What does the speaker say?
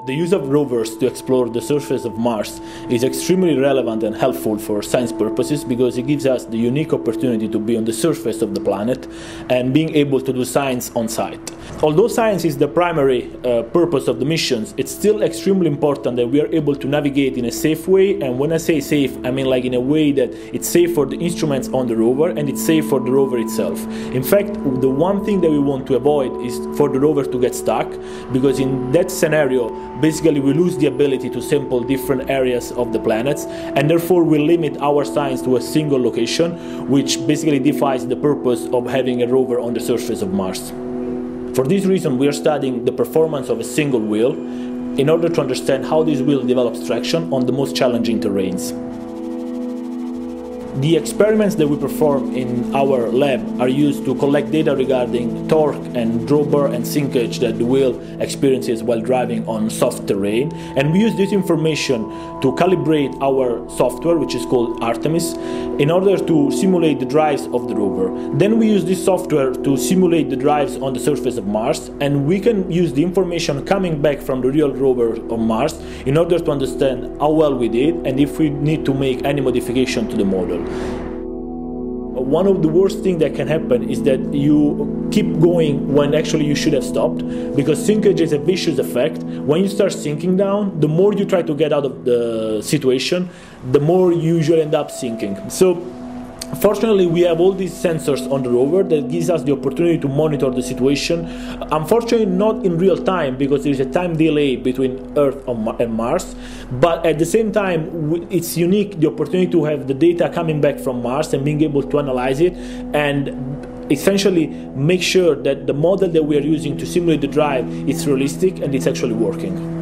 The use of rovers to explore the surface of Mars is extremely relevant and helpful for science purposes because it gives us the unique opportunity to be on the surface of the planet and being able to do science on site. Although science is the primary purpose of the missions, it's still extremely important that we are able to navigate in a safe way, and when I say safe, I mean like in a way that it's safe for the instruments on the rover and it's safe for the rover itself. In fact, the one thing that we want to avoid is for the rover to get stuck, because in that scenario, basically we lose the ability to sample different areas of the planets, and therefore we limit our science to a single location, which basically defies the purpose of having a rover on the surface of Mars. For this reason, we are studying the performance of a single wheel in order to understand how this wheel develops traction on the most challenging terrains. The experiments that we perform in our lab are used to collect data regarding torque and drawbar and sinkage that the wheel experiences while driving on soft terrain, and we use this information to calibrate our software, which is called Artemis, in order to simulate the drives of the rover. Then we use this software to simulate the drives on the surface of Mars, and we can use the information coming back from the real rover on Mars in order to understand how well we did and if we need to make any modification to the model. One of the worst things that can happen is that you keep going when actually you should have stopped, because sinkage is a vicious effect. When you start sinking down, the more you try to get out of the situation, the more you usually end up sinking. So fortunately, we have all these sensors on the rover that gives us the opportunity to monitor the situation. Unfortunately, not in real time, because there is a time delay between Earth and Mars. But at the same time, it's unique, the opportunity to have the data coming back from Mars and being able to analyze it and essentially make sure that the model that we are using to simulate the drive is realistic and it's actually working.